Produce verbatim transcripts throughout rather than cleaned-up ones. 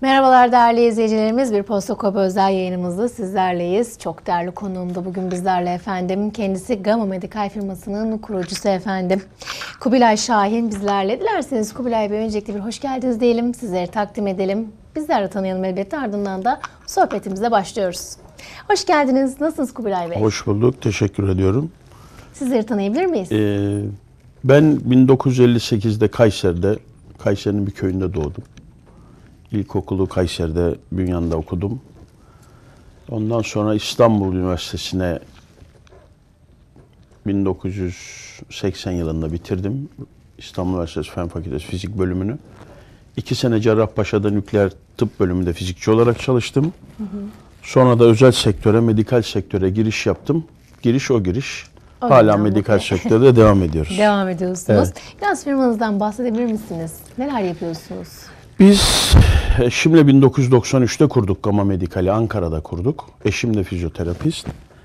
Merhabalar değerli izleyicilerimiz. Bir Postakopi özel yayınımızda sizlerleyiz. Çok değerli konuğum da bugün bizlerle efendim. Kendisi Gama Medikal firmasının kurucusu efendim. Kubilay Şahin bizlerle. Dilerseniz Kubilay Bey öncelikle bir hoş geldiniz diyelim. Sizleri takdim edelim. Bizler de tanıyalım elbette. Ardından da sohbetimize başlıyoruz. Hoş geldiniz. Nasılsınız Kubilay Bey? Hoş bulduk. Teşekkür ediyorum. Sizleri tanıyabilir miyiz? Ee, ben bin dokuz yüz elli sekizde Kayseri'de, Kayseri'nin bir köyünde doğdum. İlkokulu Kayseri'de, Bünyan'da okudum. Ondan sonra İstanbul Üniversitesi'ne bin dokuz yüz seksen yılında bitirdim. İstanbul Üniversitesi Fen Fakültesi Fizik bölümünü. İki sene Cerrahpaşa'da nükleer tıp bölümünde fizikçi olarak çalıştım. Hı hı. Sonra da özel sektöre, medikal sektöre giriş yaptım. Giriş o giriş. O Hala medikal sektörde devam ediyoruz. Devam ediyorsunuz. Evet. Biraz firmanızdan bahsedebilir misiniz? Neler yapıyorsunuz? Biz eşimle bin dokuz yüz doksan üçte kurduk Gama Medikal'i. Ankara'da kurduk. Eşim de fizyoterapist.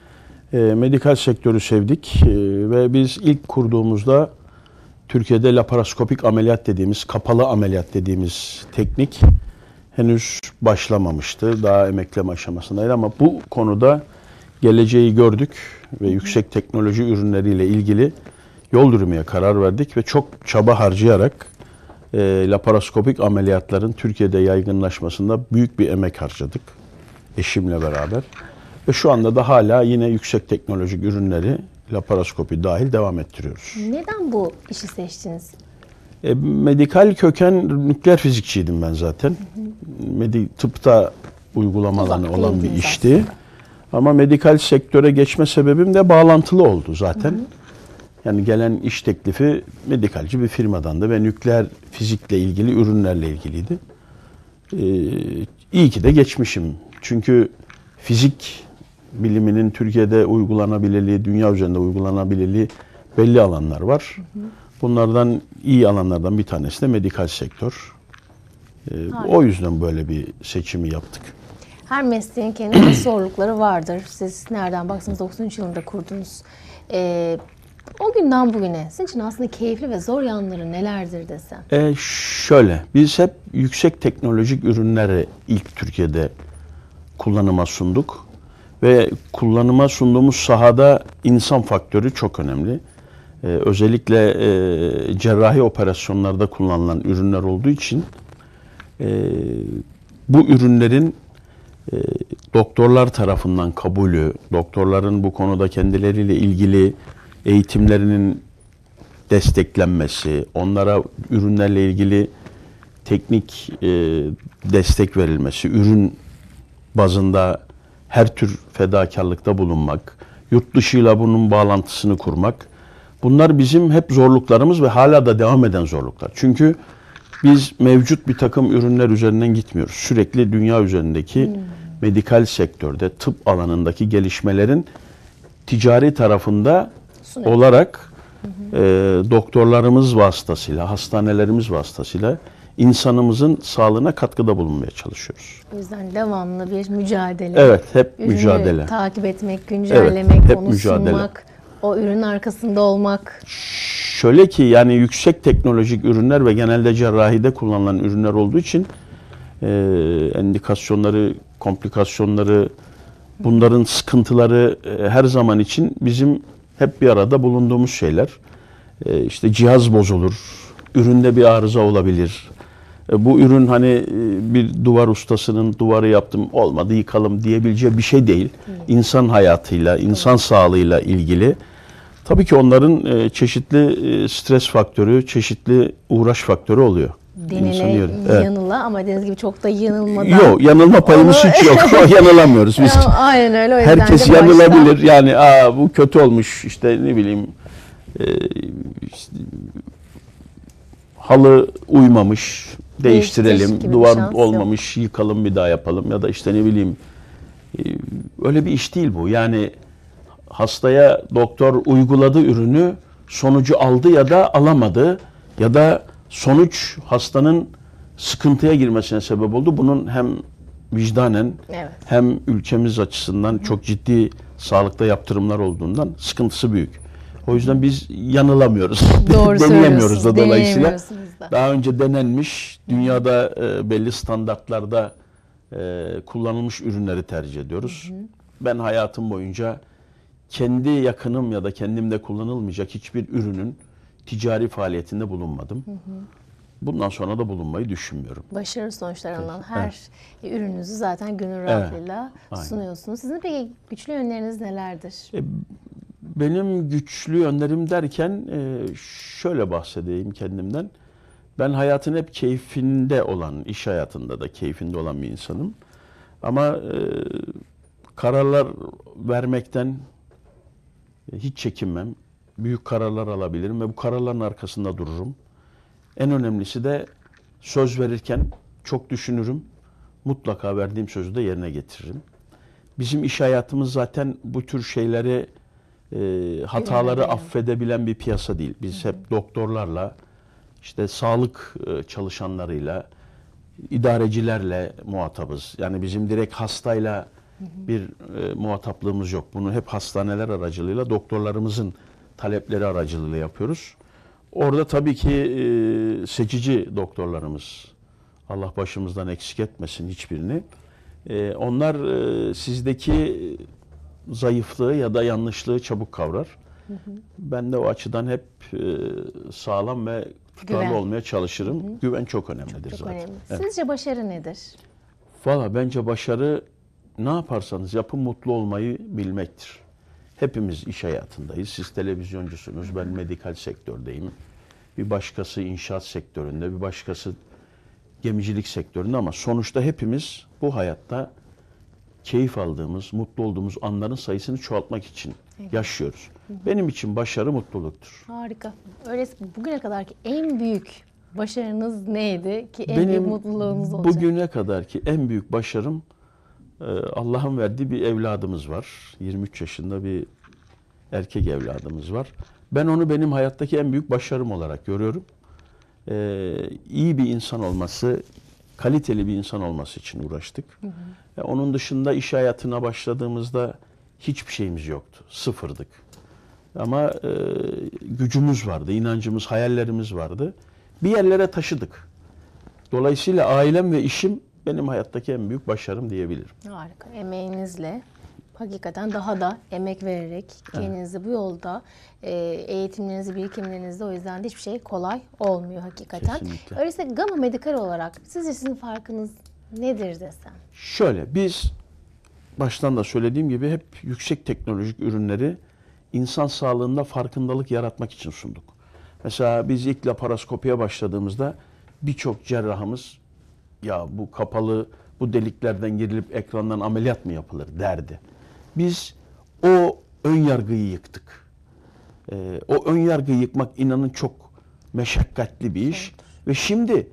E, medikal sektörü sevdik e, ve biz ilk kurduğumuzda Türkiye'de laparoskopik ameliyat dediğimiz, kapalı ameliyat dediğimiz teknik henüz başlamamıştı. Daha emekleme aşamasındaydı ama bu konuda geleceği gördük ve yüksek teknoloji ürünleriyle ilgili yol yürümeye karar verdik ve çok çaba harcayarak e, laparoskopik ameliyatların Türkiye'de yaygınlaşmasında büyük bir emek harcadık eşimle beraber. Ve şu anda da hala yine yüksek teknolojik ürünleri laparoskopi dahil devam ettiriyoruz. Neden bu işi seçtiniz? E, medikal köken nükleer fizikçiydim ben zaten. Hı hı. Medi tıpta uygulama alanı olan bir işti. Aslında. Ama medikal sektöre geçme sebebim de bağlantılı oldu zaten. Hı hı. Yani gelen iş teklifi medikalci bir firmadandı ve nükleer fizikle ilgili ürünlerle ilgiliydi. Ee, iyi ki de geçmişim. Çünkü fizik biliminin Türkiye'de uygulanabilirliği, dünya üzerinde uygulanabilirliği belli alanlar var. Hı hı. Bunlardan iyi alanlardan bir tanesi de medikal sektör. Ee, o yüzden böyle bir seçimi yaptık. Her mesleğin kendi zorlukları vardır. Siz nereden baksanız doksan üç yılında kurdunuz. Ee, o günden bugüne sizin için aslında keyifli ve zor yanları nelerdir desem? Ee, şöyle, biz hep yüksek teknolojik ürünleri ilk Türkiye'de kullanıma sunduk. Ve kullanıma sunduğumuz sahada insan faktörü çok önemli. Ee, özellikle e, cerrahi operasyonlarda kullanılan ürünler olduğu için e, bu ürünlerin E, doktorlar tarafından kabulü, doktorların bu konuda kendileriyle ilgili eğitimlerinin desteklenmesi, onlara ürünlerle ilgili teknik e, destek verilmesi, ürün bazında her tür fedakarlıkta bulunmak, yurt dışıyla bunun bağlantısını kurmak, bunlar bizim hep zorluklarımız ve hala da devam eden zorluklar. Çünkü biz mevcut bir takım ürünler üzerinden gitmiyoruz. Sürekli dünya üzerindeki hmm. medikal sektörde, tıp alanındaki gelişmelerin ticari tarafında Sunuyor. olarak hı hı. E, doktorlarımız vasıtasıyla, hastanelerimiz vasıtasıyla insanımızın sağlığına katkıda bulunmaya çalışıyoruz. O yüzden devamlı bir mücadele. Evet, hep Ürünü mücadele. takip etmek, güncellemek, evet, onu mücadele. sunmak, o ürünün arkasında olmak. Şöyle ki yani yüksek teknolojik ürünler ve genelde cerrahide kullanılan ürünler olduğu için e, endikasyonları, komplikasyonları, bunların sıkıntıları e, her zaman için bizim hep bir arada bulunduğumuz şeyler. E, işte cihaz bozulur, üründe bir arıza olabilir. E, bu ürün hani e, bir duvar ustasının duvarı yaptım olmadı yıkalım diyebileceği bir şey değil. Hmm. İnsan hayatıyla, insan hmm. sağlığıyla ilgili. Tabii ki onların e, çeşitli e, stres faktörü, çeşitli uğraş faktörü oluyor. Denile, evet. yanıla ama dediğiniz gibi çok da yanılmadan. Yok, yanılma payımız onu... hiç yok. Yanılamıyoruz biz. Aynen öyle. O yüzden herkes yanılabilir. Başta... Yani aa bu kötü olmuş işte ne bileyim e, işte, halı uymamış değiştirelim. Duvar olmamış yok. Yıkalım bir daha yapalım ya da işte ne bileyim e, öyle bir iş değil bu. Yani hastaya doktor uyguladı ürünü, sonucu aldı ya da alamadı ya da sonuç hastanın sıkıntıya girmesine sebep oldu. Bunun hem vicdanen evet. hem ülkemiz açısından Hı. çok ciddi sağlıkta yaptırımlar olduğundan sıkıntısı büyük. O yüzden biz yanılamıyoruz. Doğru Deneyemiyoruz da söylüyorsunuz. dolayısıyla. Deneyemiyorsunuz da. Daha önce denenmiş, dünyada e, belli standartlarda e, kullanılmış ürünleri tercih ediyoruz. Hı hı. Ben hayatım boyunca kendi yakınım ya da kendimde kullanılmayacak hiçbir ürünün ticari faaliyetinde bulunmadım. Hı hı. Bundan sonra da bulunmayı düşünmüyorum. Başarı sonuçları alınan her evet. ürününüzü zaten gönül rahatlığıyla evet. sunuyorsunuz. Sizin peki güçlü yönleriniz nelerdir? E, benim güçlü yönlerim derken e, şöyle bahsedeyim kendimden. Ben hayatın hep keyfinde olan, iş hayatında da keyfinde olan bir insanım. Ama e, kararlar vermekten hiç çekinmem. Büyük kararlar alabilirim ve bu kararların arkasında dururum. En önemlisi de söz verirken çok düşünürüm. Mutlaka verdiğim sözü de yerine getiririm. Bizim iş hayatımız zaten bu tür şeyleri, e, hataları affedebilen bir piyasa değil. Biz hı hı. hep doktorlarla, işte sağlık çalışanlarıyla, idarecilerle muhatabız. Yani bizim direkt hastayla hı hı. bir e, muhataplığımız yok. Bunu hep hastaneler aracılığıyla, doktorlarımızın talepleri aracılığıyla yapıyoruz. Orada tabii ki e, seçici doktorlarımız, Allah başımızdan eksik etmesin hiçbirini. E, onlar e, sizdeki zayıflığı ya da yanlışlığı çabuk kavrar. Hı hı. Ben de o açıdan hep e, sağlam ve tutarlı Güven. olmaya çalışırım. Hı hı. Güven çok önemlidir çok, çok zaten. Önemli. Evet. Sizce başarı nedir? Valla bence başarı ne yaparsanız yapın mutlu olmayı bilmektir. Hepimiz iş hayatındayız. Siz televizyoncusunuz, ben medikal sektördeyim. Bir başkası inşaat sektöründe, bir başkası gemicilik sektöründe ama sonuçta hepimiz bu hayatta keyif aldığımız, mutlu olduğumuz anların sayısını çoğaltmak için evet. yaşıyoruz. Hı hı. Benim için başarı mutluluktur. Harika. Öyleyse bugüne kadarki en büyük başarınız neydi ki en Benim büyük mutluluğunuz olacak? Bugüne kadarki en büyük başarım Allah'ın verdiği bir evladımız var. yirmi üç yaşında bir erkek evladımız var. Ben onu benim hayattaki en büyük başarım olarak görüyorum. Ee, iyi bir insan olması, kaliteli bir insan olması için uğraştık. Hı hı. Ve onun dışında iş hayatına başladığımızda hiçbir şeyimiz yoktu. Sıfırdık. Ama e, gücümüz vardı, inancımız, hayallerimiz vardı. Bir yerlere taşıdık. Dolayısıyla ailem ve işim benim hayattaki en büyük başarım diyebilirim. Harika. Emeğinizle hakikaten daha da emek vererek kendinizi evet. bu yolda e, eğitimlerinizi, birikimlerinizde o yüzden de hiçbir şey kolay olmuyor hakikaten. Kesinlikle. Öyleyse Gama Medikal olarak sizce sizin farkınız nedir desem? Şöyle, biz baştan da söylediğim gibi hep yüksek teknolojik ürünleri insan sağlığında farkındalık yaratmak için sunduk. Mesela biz ilk laparoskopiye başladığımızda birçok cerrahımız ya bu kapalı, bu deliklerden girilip ekrandan ameliyat mı yapılır derdi. Biz o ön yargıyı yıktık. Ee, o ön yargıyı yıkmak inanın çok meşakkatli bir iş. Evet. Ve şimdi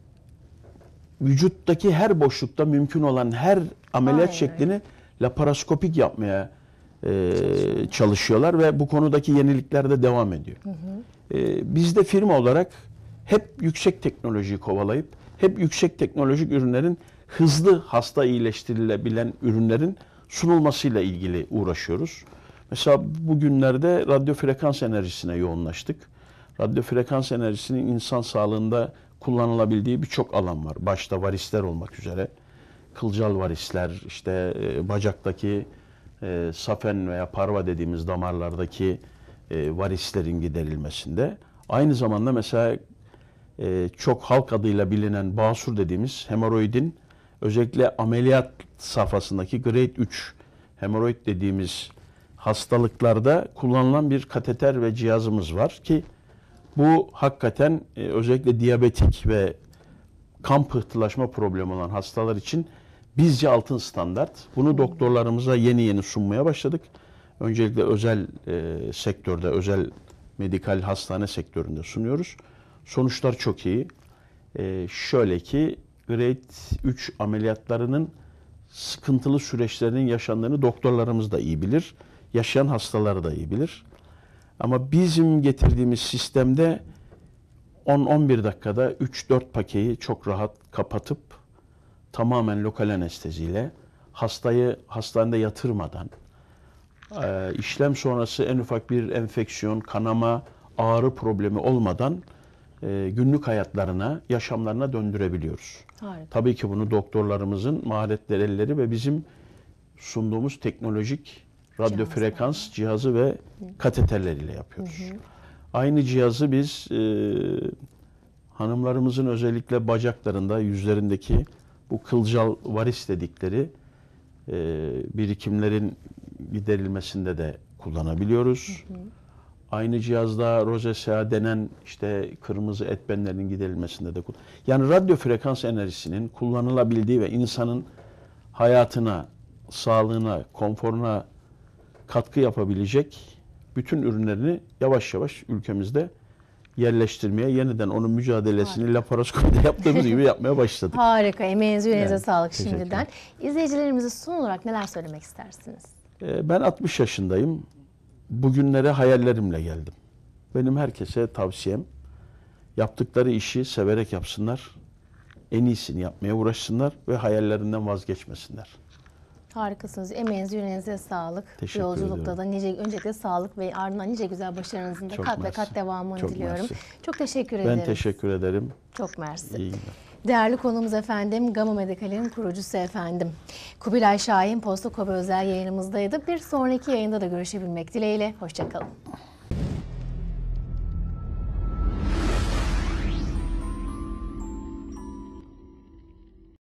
vücuttaki her boşlukta mümkün olan her ameliyat Aynen. şeklini laparoskopik yapmaya e, çalışıyorlar ve bu konudaki yenilikler de devam ediyor. Hı hı. E, biz de firma olarak hep yüksek teknolojiyi kovalayıp hep yüksek teknolojik ürünlerin hızlı hasta iyileştirilebilen ürünlerin sunulmasıyla ilgili uğraşıyoruz. Mesela bugünlerde radyo frekans enerjisine yoğunlaştık. Radyo frekans enerjisinin insan sağlığında kullanılabildiği birçok alan var. Başta varisler olmak üzere. Kılcal varisler, işte e, bacaktaki e, safen veya parva dediğimiz damarlardaki e, varislerin giderilmesinde. Aynı zamanda mesela e, çok halk adıyla bilinen basur dediğimiz hemoroidin özellikle ameliyat safhasındaki grade üç hemoroid dediğimiz hastalıklarda kullanılan bir kateter ve cihazımız var ki bu hakikaten e, özellikle diyabetik ve kan pıhtılaşma problemi olan hastalar için bizce altın standart. Bunu doktorlarımıza yeni yeni sunmaya başladık. Öncelikle özel e, sektörde, özel medikal hastane sektöründe sunuyoruz. Sonuçlar çok iyi. E, şöyle ki grade üç ameliyatlarının sıkıntılı süreçlerinin yaşandığını doktorlarımız da iyi bilir. Yaşayan hastaları da iyi bilir. Ama bizim getirdiğimiz sistemde on on bir dakikada üç dört pakeyi çok rahat kapatıp tamamen lokal anesteziyle hastayı hastanede yatırmadan e, işlem sonrası en ufak bir enfeksiyon, kanama, ağrı problemi olmadan e, günlük hayatlarına, yaşamlarına döndürebiliyoruz. Harika. Tabii ki bunu doktorlarımızın maharetleri, elleri ve bizim sunduğumuz teknolojik radyo Cihazlar. frekans cihazı ve kateterleriyle yapıyoruz. Hı hı. Aynı cihazı biz e, hanımlarımızın özellikle bacaklarında, yüzlerindeki bu kılcal varis dedikleri e, birikimlerin giderilmesinde de kullanabiliyoruz. Hı hı. Aynı cihazda rozesea denen işte kırmızı et benlerinin giderilmesinde de kullan. Yani radyo frekans enerjisinin kullanılabildiği ve insanın hayatına, sağlığına, konforuna katkı yapabilecek bütün ürünlerini yavaş yavaş ülkemizde yerleştirmeye, yeniden onun mücadelesini Harika. laparoskopide yaptığımız gibi yapmaya başladık. Harika. Emeğinize, yüreğinize Evet, sağlık şimdiden. İzleyicilerimize son olarak neler söylemek istersiniz? Ben altmış yaşındayım. Bugünlere hayallerimle geldim. Benim herkese tavsiyem, yaptıkları işi severek yapsınlar, en iyisini yapmaya uğraşsınlar ve hayallerinden vazgeçmesinler. Harikasınız. Emeğinize, yüreğinize sağlık. Teşekkür Yolculukta ediyorum. da nice, öncelikle sağlık ve ardından nice güzel başarınızın da Çok kat ve mersi. kat devamını Çok diliyorum. mersi. Çok teşekkür Ben ederim. teşekkür ederim. Çok mersi. İyi günler. Değerli konuğumuz efendim, Gama Medical'in kurucusu efendim. Kubilay Şahin, Posta Kobe özel yayınımızdaydı. Bir sonraki yayında da görüşebilmek dileğiyle. Hoşça kalın.